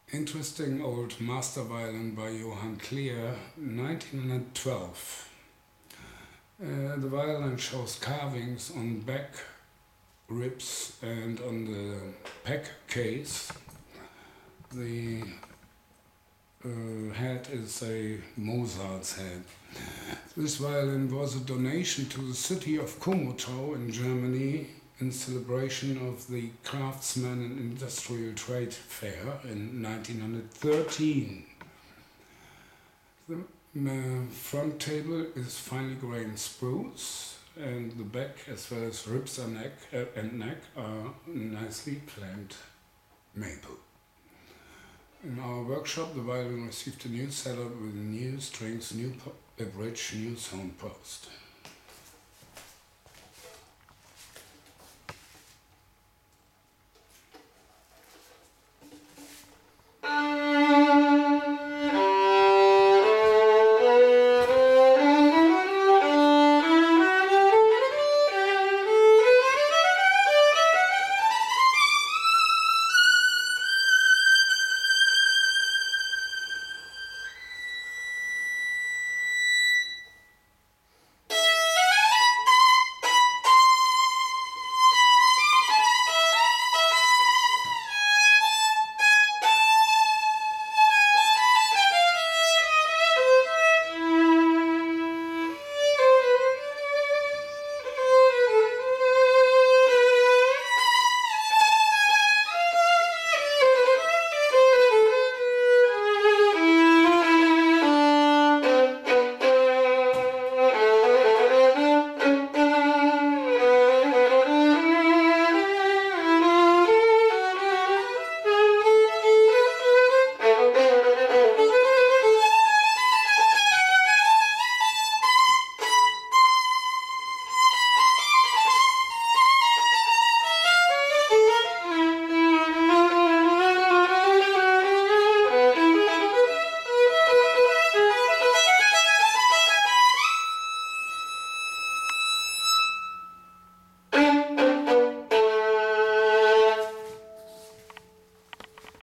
Interesting old master violin by Johann Klier, 1912. The violin shows carvings on back ribs and on the pack case. The head is a Mozart's head. This violin was a donation to the city of Komotau in Germany in celebration of the Craftsman and Industrial Trade Fair in 1913. The front table is finely grained spruce, and the back as well as ribs and neck are nicely planed maple. In our workshop, the violin received a new setup with new strings, new bridge, new sound post.